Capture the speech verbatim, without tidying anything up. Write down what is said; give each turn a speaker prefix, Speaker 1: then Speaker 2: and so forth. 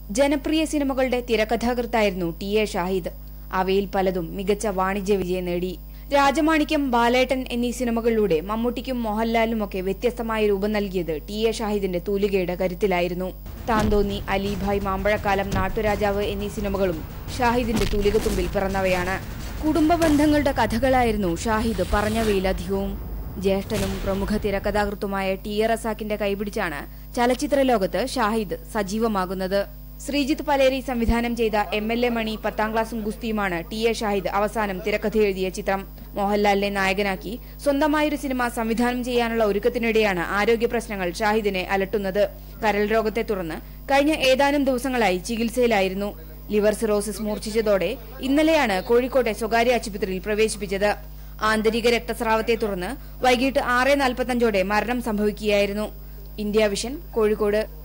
Speaker 1: ജനപ്രിയ സിനിമകളുടെ തിരക്കഥാകൃത്തായിരുന്നു T A Shahid. അവയിൽ പലതും മികച്ച വാണിജ്യ വിജയം നേടി. രാജമാണിക്യം, ബാലേട്ടൻ എന്നീ സിനിമകളിലൂടെ മമ്മൂട്ടിക്കും മോഹൻലാലിനുമൊക്കെ വ്യത്യസ്തമായ രൂപം നൽകിയത് ടി എ ഷാഹിദിന്റെ തൂലികയുടെ കരുത്തിലായിരുന്നു. താന്തോന്നി, അലിഭായ്, മാമ്പഴക്കാലം, നാട്ടുരാജാവ് എന്നീ സിനിമകളും ഷാഹിദിന്റെ തൂലികത്തുമ്പിൽ പിറന്നവയാണ്. കുടുംബ ബന്ധങ്ങളുടെ കഥകളായിരുന്നു ഷാഹിദ് പറഞ്ഞവയിലധികവും. ജ്യേഷ്ഠനും പ്രമുഖ തിരക്കഥാകൃത്തുമായ ടി എ റസാക്കിന്റെ കൈപിടിച്ചാണ് ചലച്ചിത്ര ലോകത്ത് ഷാഹിദ് സജീവമാകുന്നത്. ശ്രീജിത്ത് പലേരി സംവിധാനം ചെയ്ത എം എൽ എ മണി, പത്താം ക്ലാസും ഗുസ്തിയുമാണ് ടി എ ഷാഹിദ് അവസാനം തിരക്കഥ എഴുതിയ ചിത്രം. മോഹൻലാലിനെ നായകനാക്കി സ്വന്തമായൊരു സിനിമ സംവിധാനം ചെയ്യാനുള്ള ഒരുക്കത്തിനിടെയാണ് ആരോഗ്യ പ്രശ്നങ്ങൾ ഷാഹിദിനെ അലട്ടുന്നത്. കരൾ രോഗത്തെ തുടർന്ന് കഴിഞ്ഞ ഏതാനും ദിവസങ്ങളായി ചികിത്സയിലായിരുന്നു. ലിവർ സിറോസിസ് മൂർച്ഛിച്ചതോടെ ഇന്നലെയാണ് കോഴിക്കോട്ടെ സ്വകാര്യ ആശുപത്രിയിൽ പ്രവേശിപ്പിച്ചത്. ആന്തരിക രക്തസ്രാവത്തെ തുടർന്ന് വൈകിട്ട് ആറ് നാൽപ്പത്തഞ്ചോടെ മരണം സംഭവിക്കുകയായിരുന്നു. India vision, Kozhikode.